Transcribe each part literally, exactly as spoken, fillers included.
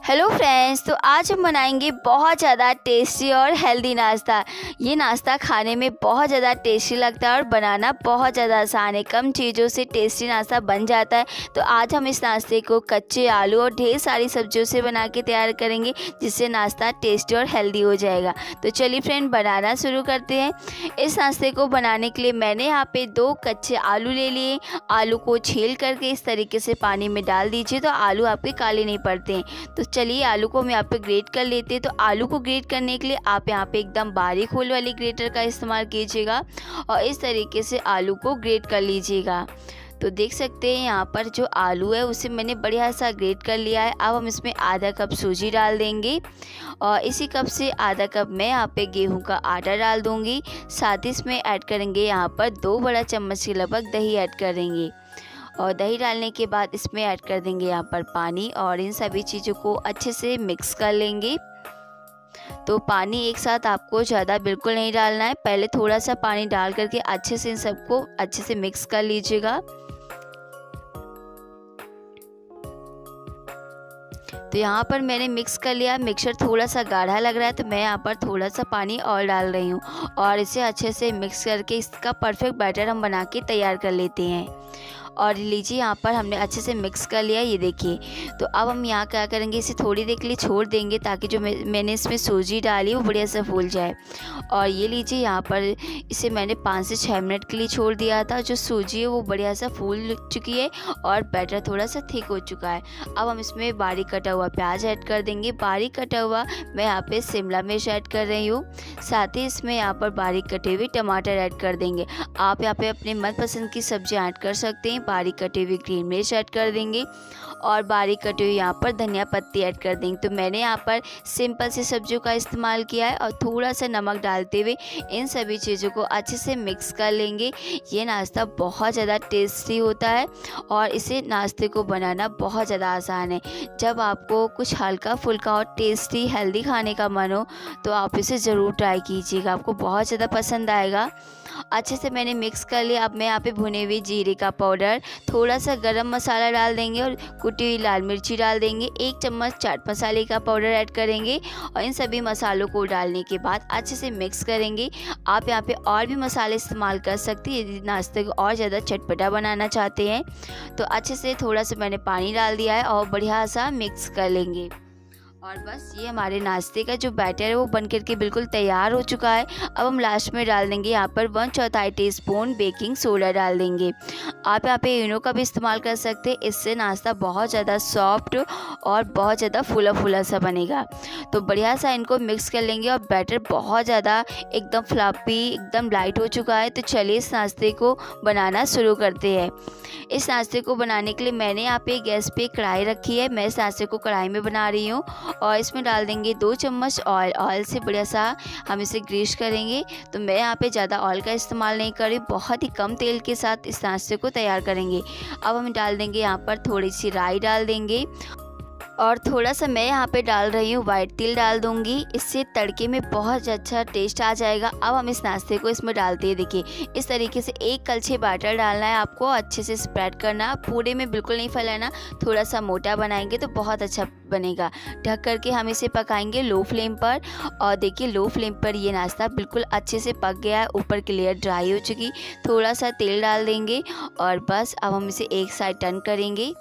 Hello friends, तो आज हम बनाएंगे बहुत ज़्यादा टेस्टी और हेल्दी नाश्ता। ये नाश्ता खाने में बहुत ज़्यादा टेस्टी लगता है और बनाना बहुत ज़्यादा आसान है। कम चीज़ों से टेस्टी नाश्ता बन जाता है। तो आज हम इस नाश्ते को कच्चे आलू और ढेर सारी सब्जियों से बना के तैयार करेंगे, जिससे नाश्ता टेस्टी और हेल्दी हो जाएगा। तो चलिए फ्रेंड, बनाना शुरू करते हैं। इस नाश्ते को बनाने के लिए मैंने यहाँ पे दो कच्चे आलू ले लिए। आलू को छील करके इस तरीके से पानी में डाल दीजिए, तो आलू आपके काले नहीं पड़ते हैं। तो चलिए आलू को हम यहाँ पे ग्रेट कर लेते हैं। तो आलू को ग्रेट करने के लिए आप यहाँ पे एकदम बारीक होल वाली ग्रेटर का इस्तेमाल कीजिएगा और इस तरीके से आलू को ग्रेट कर लीजिएगा। तो देख सकते हैं यहाँ पर जो आलू है उसे मैंने बढ़िया सा ग्रेट कर लिया है। अब हम इसमें आधा कप सूजी डाल देंगे और इसी कप से आधा कप मैं यहाँ पे गेहूं का आटा डाल दूँगी। साथ ही इसमें ऐड करेंगे यहाँ पर दो बड़ा चम्मच के लगभग दही ऐड करेंगे और दही डालने के बाद इसमें ऐड कर देंगे यहाँ पर पानी और इन सभी चीज़ों को अच्छे से मिक्स कर लेंगे। तो पानी एक साथ आपको ज़्यादा बिल्कुल नहीं डालना है, पहले थोड़ा सा पानी डाल करके अच्छे से इन सबको अच्छे से मिक्स कर लीजिएगा। तो यहाँ पर मैंने मिक्स कर लिया। मिक्सचर थोड़ा सा गाढ़ा लग रहा है तो मैं यहाँ पर थोड़ा सा पानी और डाल रही हूँ और इसे अच्छे से मिक्स करके इसका परफेक्ट बैटर हम बना के तैयार कर लेते हैं। और लीजिए यहाँ पर हमने अच्छे से मिक्स कर लिया, ये देखिए। तो अब हम यहाँ क्या करेंगे, इसे थोड़ी देर के लिए छोड़ देंगे ताकि जो मैं, मैंने इसमें सूजी डाली वो बढ़िया से फूल जाए। और ये लीजिए यहाँ पर इसे मैंने पाँच से छः मिनट के लिए छोड़ दिया था। जो सूजी है वो बढ़िया सा फूल चुकी है और बैटर थोड़ा सा थिक हो चुका है। अब हम इसमें बारीक कटा हुआ प्याज ऐड कर देंगे। बारीक कटा हुआ मैं यहाँ पे शिमला मिर्च ऐड कर रही हूँ। साथ ही इसमें यहाँ पर बारीक कटे हुए टमाटर ऐड कर देंगे। आप यहाँ पे अपने मनपसंद की सब्जियाँ ऐड कर सकते हैं। बारीक कटी हुई ग्रीन मिर्च ऐड कर देंगे और बारीक कटी हुई यहाँ पर धनिया पत्ती ऐड कर देंगे। तो मैंने यहाँ पर सिंपल सी सब्जियों का इस्तेमाल किया है और थोड़ा सा नमक डालते हुए इन सभी चीज़ों को अच्छे से मिक्स कर लेंगे। ये नाश्ता बहुत ज़्यादा टेस्टी होता है और इसे नाश्ते को बनाना बहुत ज़्यादा आसान है। जब आपको कुछ हल्का फुल्का और टेस्टी हेल्दी खाने का मन हो तो आप इसे ज़रूर ट्राई कीजिएगा, आपको बहुत ज़्यादा पसंद आएगा। अच्छे से मैंने मिक्स कर लिया। अब मैं यहाँ पे भुने हुए जीरे का पाउडर, थोड़ा सा गरम मसाला डाल देंगे और कुटी हुई लाल मिर्ची डाल देंगे। एक चम्मच चाट मसाले का पाउडर ऐड करेंगे और इन सभी मसालों को डालने के बाद अच्छे से मिक्स करेंगे। आप यहाँ पे और भी मसाले इस्तेमाल कर सकते हैं यदि नाश्ते को और ज़्यादा चटपटा बनाना चाहते हैं। तो अच्छे से थोड़ा सा मैंने पानी डाल दिया है और बढ़िया सा मिक्स कर लेंगे। और बस ये हमारे नाश्ते का जो बैटर है वो बन करके बिल्कुल तैयार हो चुका है। अब हम लास्ट में डाल देंगे यहाँ पर वन चौथाई टीस्पून बेकिंग सोडा डाल देंगे। आप यहाँ पे इनो का भी इस्तेमाल कर सकते हैं, इससे नाश्ता बहुत ज़्यादा सॉफ्ट और बहुत ज़्यादा फूला फूला सा बनेगा। तो बढ़िया सा इनको मिक्स कर लेंगे और बैटर बहुत ज़्यादा एकदम फ्लफी एकदम लाइट हो चुका है। तो चलिए इस नाश्ते को बनाना शुरू करते हैं। इस नाश्ते को बनाने के लिए मैंने यहाँ पे गैस पे कढ़ाई रखी है। मैं इस नाश्ते को कढ़ाई में बना रही हूँ और इसमें डाल देंगे दो चम्मच ऑयल। ऑयल से बढ़िया सा हम इसे ग्रीस करेंगे। तो मैं यहाँ पे ज़्यादा ऑयल का इस्तेमाल नहीं कर रही, बहुत ही कम तेल के साथ इस नाश्ते को तैयार करेंगे। अब हम डाल देंगे यहाँ पर थोड़ी सी राई डाल देंगे और थोड़ा सा मैं यहाँ पे डाल रही हूँ वाइट तिल डाल दूँगी। इससे तड़के में बहुत अच्छा टेस्ट आ जाएगा। अब हम इस नाश्ते को इसमें डालते हैं। देखिए इस तरीके से एक कलछी बैटर डालना है आपको, अच्छे से स्प्रेड करना, पूरे में बिल्कुल नहीं फैलाना। थोड़ा सा मोटा बनाएंगे तो बहुत अच्छा बनेगा। ढक करके हम इसे पकाएंगे लो फ्लेम पर। और देखिए लो फ्लेम पर ये नाश्ता बिल्कुल अच्छे से पक गया है, ऊपर की लेयर ड्राई हो चुकी। थोड़ा सा तेल डाल देंगे और बस अब हम इसे एक साइड टर्न करेंगे।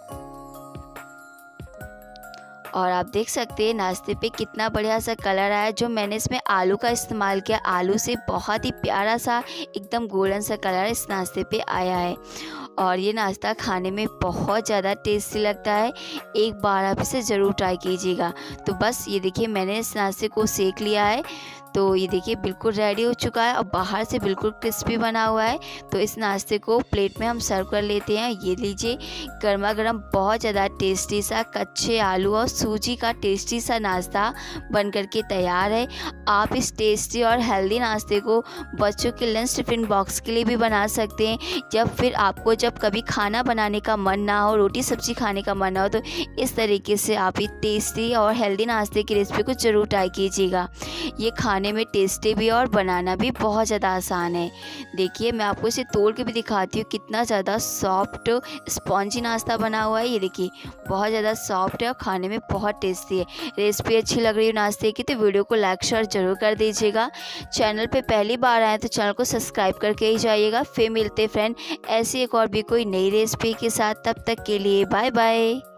और आप देख सकते हैं नाश्ते पे कितना बढ़िया सा कलर आया। जो मैंने इसमें आलू का इस्तेमाल किया, आलू से बहुत ही प्यारा सा एकदम गोल्डन सा कलर इस नाश्ते पे आया है और ये नाश्ता खाने में बहुत ज़्यादा टेस्टी लगता है। एक बार आप इसे ज़रूर ट्राई कीजिएगा। तो बस ये देखिए मैंने इस नाश्ते को सेक लिया है। तो ये देखिए बिल्कुल रेडी हो चुका है और बाहर से बिल्कुल क्रिस्पी बना हुआ है। तो इस नाश्ते को प्लेट में हम सर्व कर लेते हैं। ये लीजिए गर्मा गर्म बहुत ज़्यादा टेस्टी सा कच्चे आलू और सूजी का टेस्टी सा नाश्ता बन करके तैयार है। आप इस टेस्टी और हेल्दी नाश्ते को बच्चों के लंच टिफिन बॉक्स के लिए भी बना सकते हैं। जब फिर आपको जब कभी खाना बनाने का मन ना हो, रोटी सब्जी खाने का मन ना हो, तो इस तरीके से आप ये टेस्टी और हेल्दी नाश्ते की रेसिपी को ज़रूर ट्राई कीजिएगा। ये खाने खाने में टेस्टी भी और बनाना भी बहुत ज़्यादा आसान है। देखिए मैं आपको इसे तोड़ के भी दिखाती हूँ, कितना ज़्यादा सॉफ्ट स्पॉन्जी नाश्ता बना हुआ है। ये देखिए बहुत ज़्यादा सॉफ्ट है और खाने में बहुत टेस्टी है। रेसिपी अच्छी लग रही है नाश्ते की तो वीडियो को लाइक शेयर जरूर कर दीजिएगा। चैनल पे पहली बार आए तो चैनल को सब्सक्राइब करके ही जाइएगा। फिर मिलते फ्रेंड ऐसी एक और भी कोई नई रेसिपी के साथ, तब तक के लिए बाय बाय।